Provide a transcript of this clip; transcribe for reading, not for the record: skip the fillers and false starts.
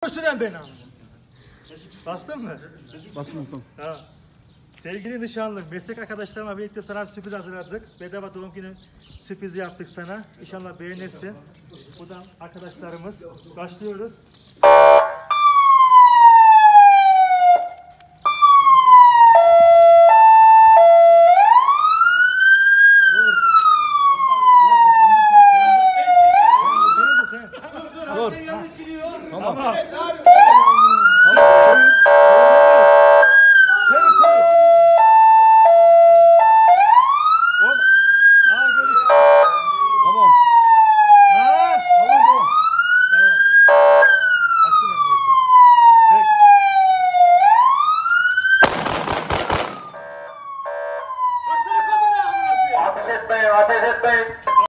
Süren beni. Bastın mı? Basın bakalım. Tamam. Sevgili nişanlı, meslek arkadaşlarımla birlikte sana bir sürpriz hazırladık. Bedava doğum günü sürprizi yaptık sana. İnşallah beğenirsin. Buradan arkadaşlarımız başlıyoruz. Dur. Tamam.